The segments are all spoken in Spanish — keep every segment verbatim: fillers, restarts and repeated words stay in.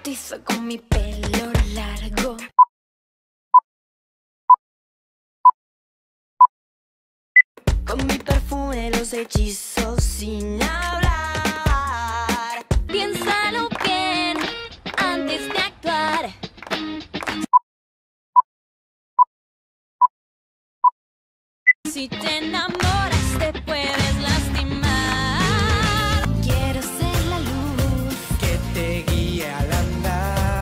hipnotizo con mi pelo largo. Con mi perfume los hechizos sin hablar. Piénsalo bien antes de actuar. Si te enamoras te puedes lastimar. Quiero ser la luz que te guíe al andar.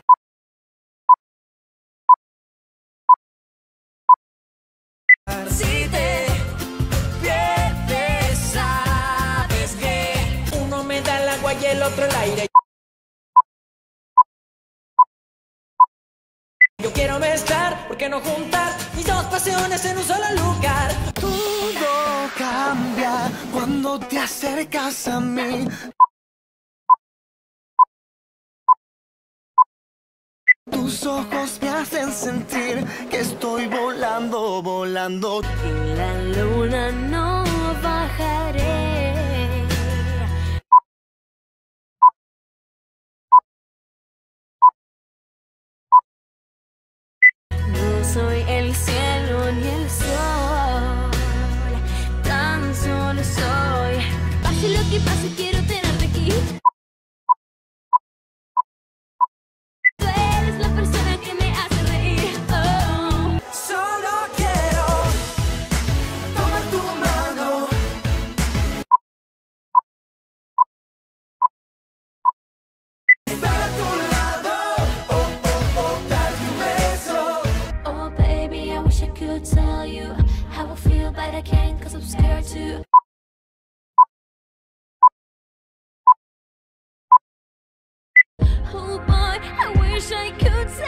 Si te pierdes, sabes que uno me da el agua y el otro el aire. Yo quiero mezclar, ¿por qué no juntar mis dos pasiones en un solo lugar? Todo cambia cuando te acercas a mí. Tus ojos me hacen sentir que estoy volando, volando. en la luna no bajaré. No soy el cielo ni el sol, tan solo soy. Pase lo que pase, quiero tenerte aquí. Tú eres la persona que me hace reír. Oh. Solo quiero tomar tu mano. Estar a tu lado, oh, oh, oh, darte un beso. Oh baby, I wish I could tell you how I feel, but I can't cause I'm scared to. Oh boy, I wish I could say.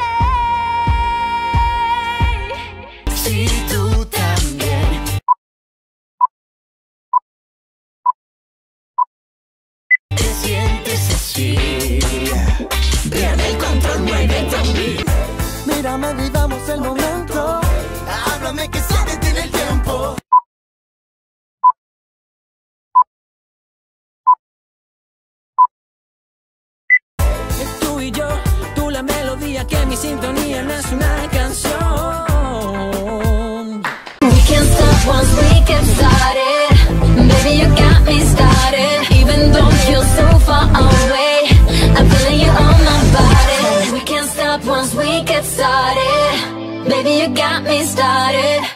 Si tú también te sientes así, pierde el control, muévete a mí. Mírame, vivamos el momento. Háblame que se detiene el tiempo. Tú y yo, tú la melodía que mi sintonía no es una canción. We can't stop once we get started. Baby, you got me started. Even though you're so far away, I'm feeling you on my body. We can't stop once we get started. Baby, you got me started.